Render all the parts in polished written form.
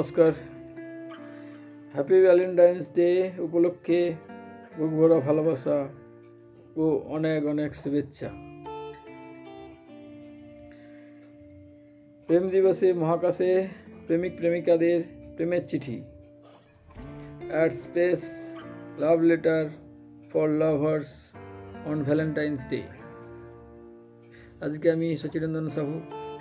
नमस्कार। Happy Valentine's day उपलक्षे बुक भरा भालोबासा ओ अनेक अनेक शुभेच्छा। प्रेम दिवसे महाकाशे प्रेमिक प्रेमिकादेर प्रेमेर चिठी एट स्पेस love letter for lovers on Valentine's day. आज के आमी सचिरंजन साहू।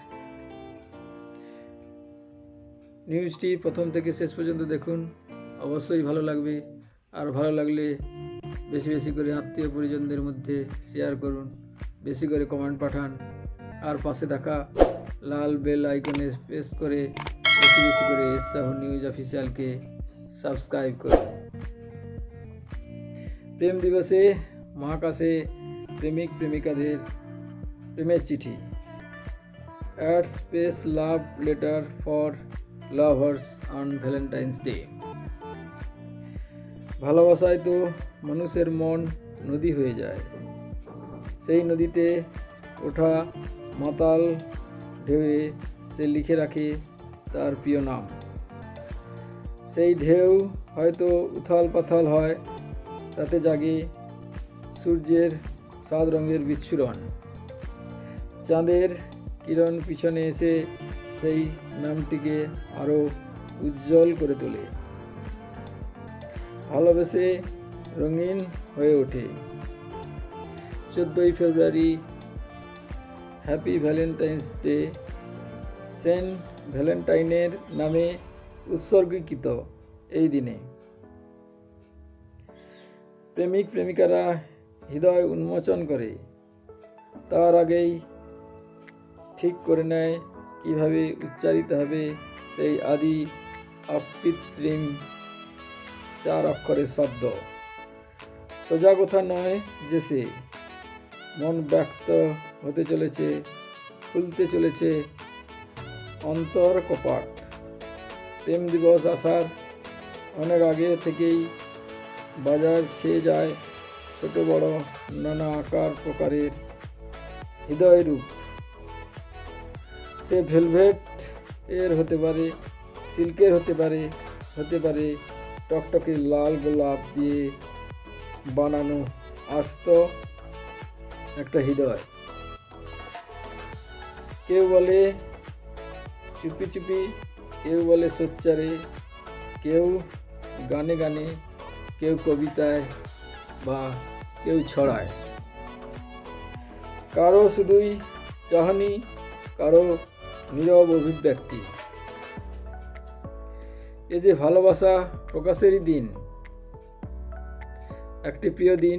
নিউজটি প্রথম থেকে শেষ পর্যন্ত দেখুন, অবশ্যই ভালো লাগবে। আর ভালো লাগলে বেশি বেশি করে আত্মীয় পরিজনদের মধ্যে শেয়ার করুন, বেশি করে কমেন্ট পাঠান, আর পাশে থাকা লাল বেল আইকনে প্রেস করে বেশি বেশি করে সাহু নিউজ অফিসিয়ালকে সাবস্ক্রাইব করুন। প্রেম দিবসে মহাকাশে প্রেমিক প্রেমিকাদের প্রেমের চিঠি এট স্পেস love letter for lovers on Valentine's day. ভালোবাসায় তো মানুষের মন নদী হয়ে যায়। সেই নদীতে ওঠা মাতাল ঢেউয়ে সে লিখে রাখে তার প্রিয় নাম। সেই ঢেউ হয়তো উথাল পাথাল হয়, তাতে জাগে সূর্যের 7 রঙের বিচ্ছুরণ। চাঁদের কিরণ পিছনে এসে সেই নামটিকে আরও উজ্জ্বল করে তোলে। ভালোবেসে রঙিন হয়ে ওঠে। 14 ফেব্রুয়ারি হ্যাপি ভ্যালেন্টাইন্স ডে সেন্ট ভ্যালেন্টাইনের নামে উৎসর্গীকৃত এই দিনে প্রেমিক প্রেমিকারা হৃদয় উন্মোচন করে। তার আগেই ঠিক করে নেয় কিভাবে উচ্চারিত হবে সেই আদি অকৃত্রিম 4 অক্ষরের শব্দ। সোজা কথা নয় যে সে মন ব্যক্ত হতে চলেছে, খুলতে চলেছে অন্তর কপাট। প্রেম দিবস আসার অনেক আগে থেকেই বাজার ছেয়ে যায় ছোট বড় নানা আকার প্রকারের হৃদয় রূপ। সে ভেলভেট এর হতে পারে, সিল্কের হতে পারে টকটকে লাল গোলাপ দিয়ে বানানো আস্ত একটা হৃদয়। কেউ বলে চুপি চুপি, কেউ বলে সোচ্চারে, কেউ গানে গানে, কেউ কবিতায় বা কেউ ছড়ায়। কারো শুধুই চাহনি, কারো নীরব অভিব্যক্তি। এ যে ভালোবাসা প্রকাশেরই দিন, একটি প্রিয় দিন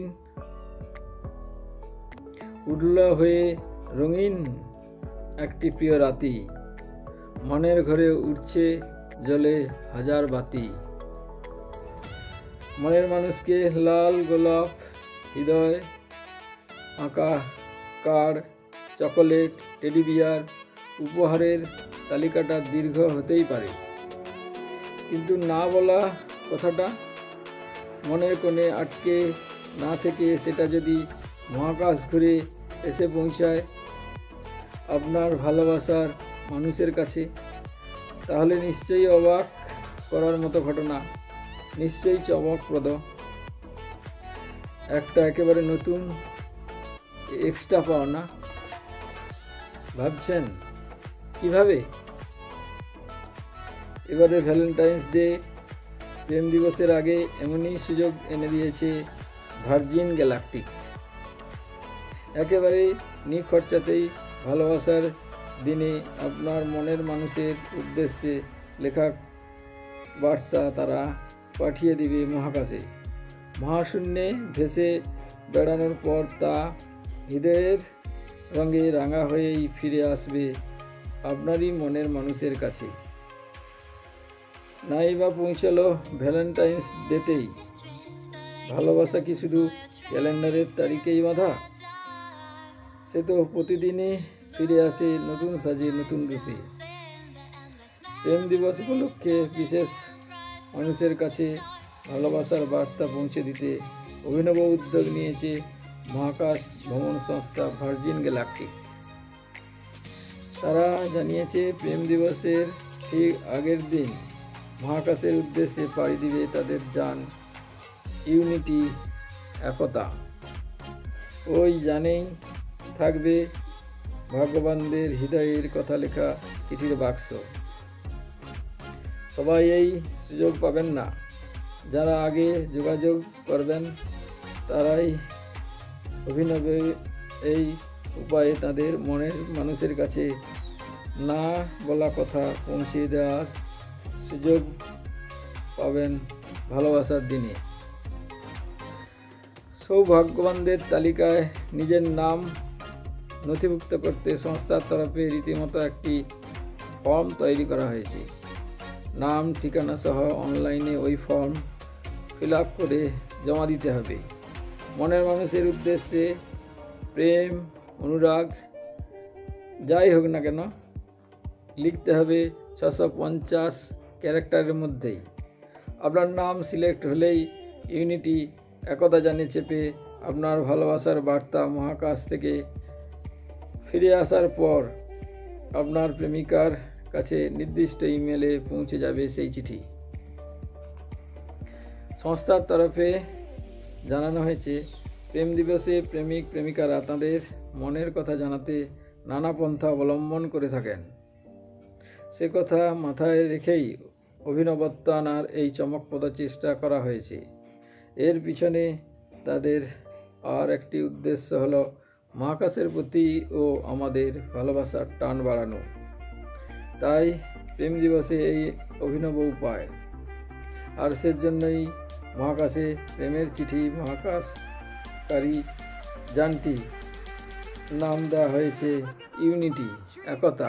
উঠল হয়ে রঙিন একটি প্রিয় রাতি। মনের ঘরে উঠছে জ্বলে হাজার বাতি। মনের মানুষকে লাল গোলাপ, হৃদয় আঁকা কার্ড, চকোলেট, টেডি বিয়ার উপহারের তালিকাটা দীর্ঘ হতেই পারে, কিন্তু না বলা কথাটা মনের কোণে আটকে না থেকে সেটা যদি মহাকাশ ঘুরে এসে পৌঁছায় আপনার ভালোবাসার মানুষের কাছে, তাহলে নিশ্চয়ই অবাক করার মতো ঘটনা, নিশ্চয়ই চমকপ্রদ। একটা একেবারে নতুন এক্সট্রা পাওনা। ভাবছেন কিভাবে? এবারে ভ্যালেন্টাইন্স ডে প্রেম দিবসের আগে এমনই সুযোগ এনে দিয়েছে ভার্জিন গ্যালাকটিক। একেবারে নিখরচাতেই ভালোবাসার দিনে আপনার মনের মানুষের উদ্দেশ্যে লেখা বার্তা তারা পাঠিয়ে দিবে মহাকাশে। মহাশূন্যে ভেসে বেড়ানোর পর তা হৃদয়ের রঙে রাঙা হয়েই ফিরে আসবে আপনারই মনের মানুষের কাছে। নাই বা পৌঁছালো ভ্যালেন্টাইন্স ডেতেই। ভালোবাসা কি শুধু ক্যালেন্ডারের তারিখেই বাঁধা? সে তো প্রতিদিনই ফিরে আসে নতুন সাজে, নতুন রূপে। প্রেম দিবস উপলক্ষে বিশেষ মানুষের কাছে ভালোবাসার বার্তা পৌঁছে দিতে অভিনব উদ্যোগ নিয়েছে মহাকাশ ভ্রমণ সংস্থা ভার্জিন গ্যালাকটিক। তারা জানিয়েছে প্রেম দিবসের ঠিক আগের দিন মহাকাশের উদ্দেশ্যে পাড়ি দিবে তাদের যান ইউনিটি একতা। ওই জানেই থাকবে ভাগ্যবানদের হৃদয়ের কথা লেখা চিঠির বাক্স। সবাই এই সুযোগ পাবেন না। যারা আগে যোগাযোগ করবেন তারাই অভিনব এই উপায়ে তাদের মনের মানুষের কাছে না বলা কথা পৌঁছে দেওয়ার সুযোগ পাবেন ভালোবাসার দিনে। সৌভাগ্যবানদের তালিকায় নিজের নাম নথিভুক্ত করতে সংস্থার তরফে রীতিমতো একটি ফর্ম তৈরি করা হয়েছে। নাম ঠিকানা সহ অনলাইনে ওই ফর্ম ফিল আপ করে জমা দিতে হবে। মনের মানুষের উদ্দেশ্যে প্রেম, অনুরাগ যাই হোক না কেন লিখতে হবে 650 ক্যারেক্টারের মধ্যেই। আপনার নাম সিলেক্ট হলেই ইউনিটি একতা জানে চেপে আপনার ভালোবাসার বার্তা মহাকাশ থেকে ফিরে আসার পর আপনার প্রেমিকার কাছে নির্দিষ্ট ইমেলে পৌঁছে যাবে সেই চিঠি। সংস্থার তরফে জানানো হয়েছে, প্রেম দিবসে প্রেমিক প্রেমিকারা তাদের মনের কথা জানাতে নানা পন্থা অবলম্বন করে থাকেন। সে কথা মাথায় রেখেই অভিনবত্ব আনার এই চমকপ্রদ চেষ্টা করা হয়েছে। এর পিছনে তাদের আর একটি উদ্দেশ্য হলো মহাকাশের প্রতি ও আমাদের ভালোবাসার টান বাড়ানো। তাই প্রেম দিবসে এই অভিনব উপায়। আর সেজন্যই মহাকাশে প্রেমের চিঠি মহাকাশকারী যানটি নাম দেওয়া হয়েছে ইউনিটি একতা।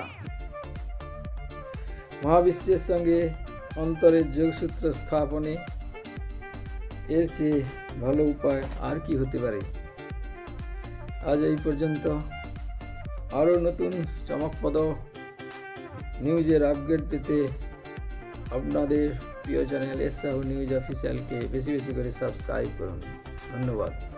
মহাবিশ্বের সঙ্গে অন্তরের যোগসূত্র স্থাপনে এর চেয়ে ভালো উপায় আর কি হতে পারে। আজ এই পর্যন্ত। আরও নতুন চমকপ্রদ নিউজের আপডেট পেতে আপনাদের প্রিয় চ্যানেল এস সাহু নিউজ অফিসিয়ালকে বেশি বেশি করে সাবস্ক্রাইব করুন। ধন্যবাদ।